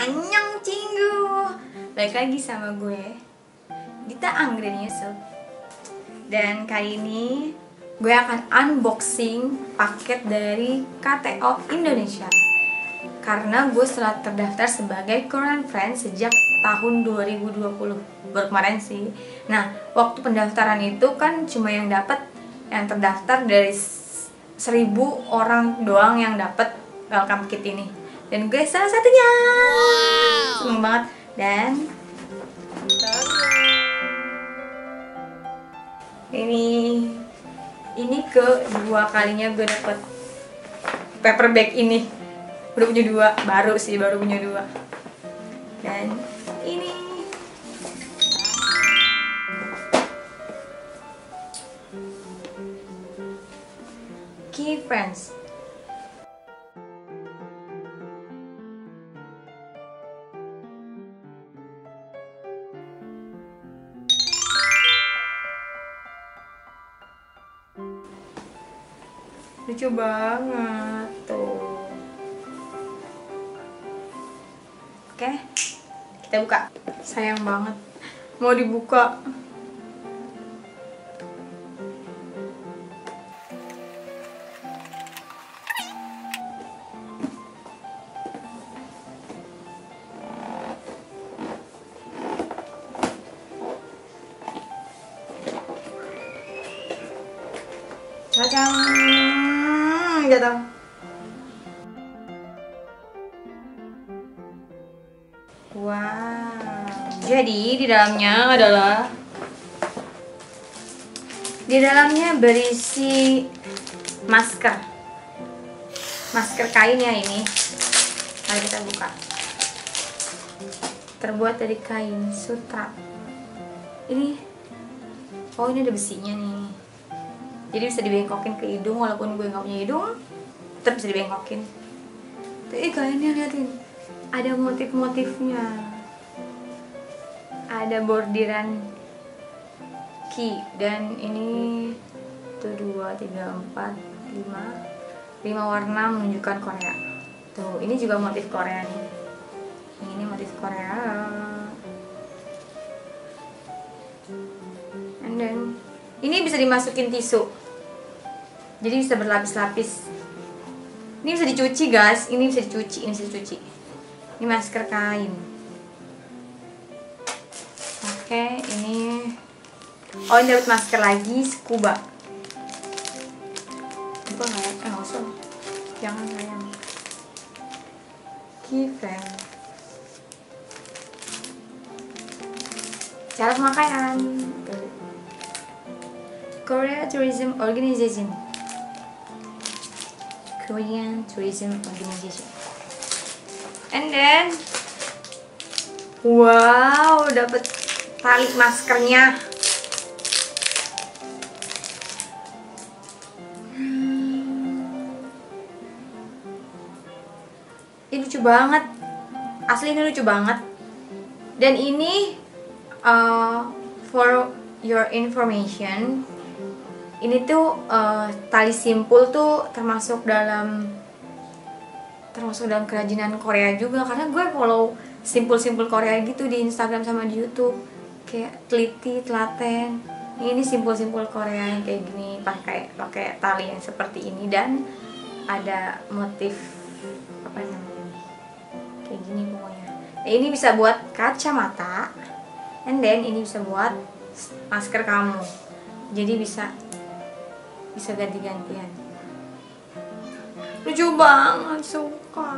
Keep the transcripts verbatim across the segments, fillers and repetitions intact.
Annyeong Cinggu. Balik lagi sama gue Dita Anggreni Yusuf. Dan kali ini gue akan unboxing paket dari K T O Indonesia. Karena gue setelah terdaftar sebagai Korean Friend sejak tahun dua ribu dua puluh, baru kemarin sih. Nah, waktu pendaftaran itu kan cuma yang dapat yang terdaftar dari seribu orang doang yang dapat welcome kit ini. Dan gue salah satunya. Wow. Seneng banget. Dan ini ini kedua kalinya gue dapet paper bag ini. Udah punya dua, baru sih baru punya dua. Dan ini Key Friends. Lucu banget tuh. Oke, kita buka. Sayang banget mau dibuka. Cacang, jatuh. Wow. Jadi di dalamnya adalah di dalamnya berisi masker, masker kain ya ini. Mari kita buka. Terbuat dari kain sutra. Ini, oh ini ada besinya nih. Jadi bisa dibengkokin ke hidung, walaupun gue nggak punya hidung, tetap bisa dibengkokin. Tuh, eh kainnya liatin, ada motif-motifnya, ada bordiran key, dan ini tuh dua, tiga, empat, lima, lima warna menunjukkan Korea. Tuh, ini juga motif Korea nih. Ini motif Korea. And then ini bisa dimasukin tisu. Jadi bisa berlapis-lapis. Ini bisa dicuci guys, ini bisa dicuci, ini bisa dicuci. Ini masker kain. Oke, ini oh ini dapat masker lagi, scuba. Bukan nggak ya? Eh nggak usah, jangan sayang. Keyframe. Cara pemakaian. Korea Tourism Organization. Korean Tourism Organization. And then wow, dapat tali maskernya. Ini lucu banget. Asli ini lucu banget. Dan ini uh, for your information, ini tuh uh, tali simpul tuh termasuk dalam termasuk dalam kerajinan Korea juga, karena gue follow simpul-simpul Korea gitu di Instagram sama di YouTube, kayak teliti, telaten. Ini simpul-simpul Korea yang kayak gini, pakai pakai tali yang seperti ini, dan ada motif apa namanya nih, kayak gini pokoknya. Nah, ini bisa buat kacamata, and then ini bisa buat masker kamu, jadi bisa bisa ganti-gantian. Lucu banget, suka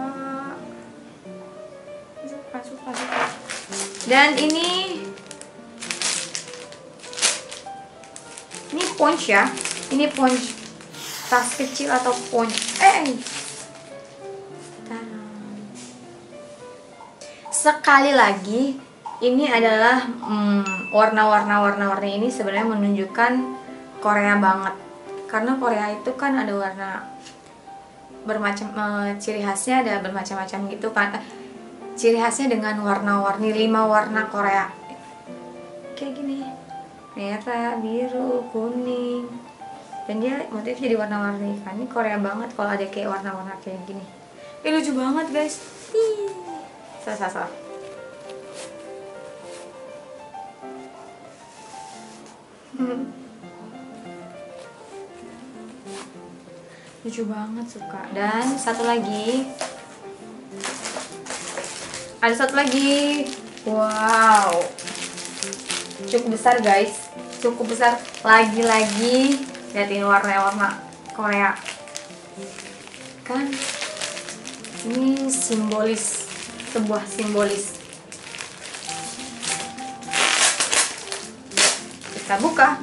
suka suka suka. Dan ini ini punch ya, ini punch tas kecil atau punch. Eh sekali lagi, ini adalah hmm, warna-warna warna-warna ini sebenarnya menunjukkan Korea banget. Karena Korea itu kan ada warna bermacam, uh, ciri khasnya ada bermacam-macam gitu kan. Uh, ciri khasnya dengan warna-warni, lima warna Korea. Kayak gini. Merah, biru, kuning. Dan dia motifnya jadi warna-warni kan. Ini Korea banget kalau ada kayak warna-warna kayak gini. Eh lucu banget guys. Hii. salah salah, salah. Hmm. Lucu banget, suka. Dan satu lagi, ada satu lagi. Wow, cukup besar guys, cukup besar. Lagi-lagi liatin warna-warna Korea kan, ini simbolis, sebuah simbolis. Kita buka.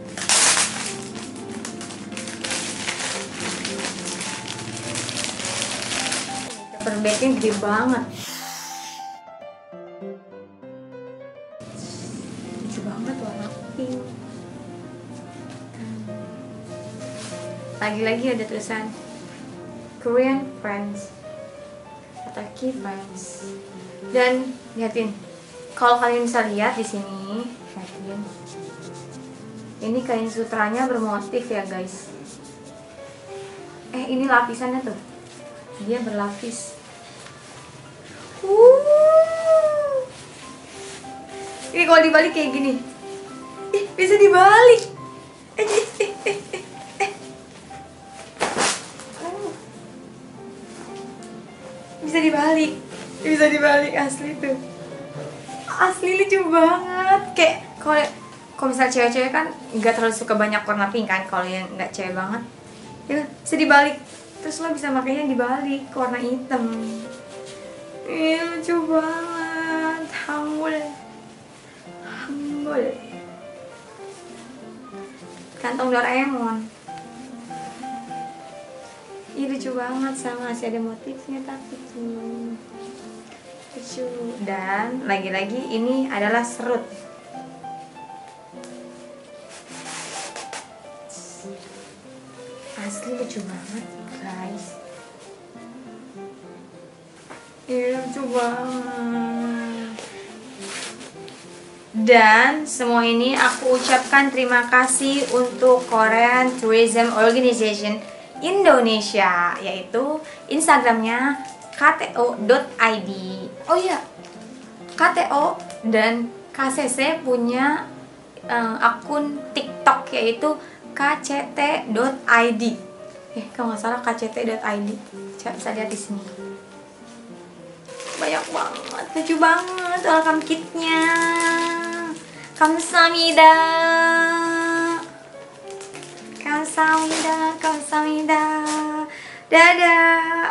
Paper bagnya gede banget. Lucu banget warna pink. Lagi-lagi ada tulisan Korean Friends atau Key Friends. Dan liatin, kalau kalian bisa lihat di sini, liatin. Ini kain sutranya bermotif ya guys. Eh ini lapisannya tuh, dia berlapis. Uh. Ini kalau dibalik kayak gini, ih bisa dibalik. Eh, eh, eh, eh, eh. Uh. Bisa dibalik, bisa dibalik asli tuh. Asli lucu banget. Kayak kalau kalau misalnya cewek-cewek kan nggak terlalu suka banyak warna pink kan, kalau yang nggak cewek banget ya bisa dibalik, terus lo bisa makanya dibalik ke warna hitam. Ih lucu banget, hambul hambul kantong Doraemon. Ih lucu banget, sama masih ada motifnya tapi tuh lucu. Dan lagi-lagi ini adalah serut. Asli lucu banget guys. Iya lucu banget. Dan semua ini aku ucapkan terima kasih untuk Korean Tourism Organization Indonesia, yaitu Instagramnya k t o dot i d. Oh iya, K T O dan K C C punya uh, akun TikTok yaitu k c t dot i d. Eh, kalau nggak salah k c t dot i d. Coba bisa lihat di sini. Banyak banget, lucu banget welcome kitnya. Kamsahamnida. Kamsahamnida, kamsahamnida. Dadah.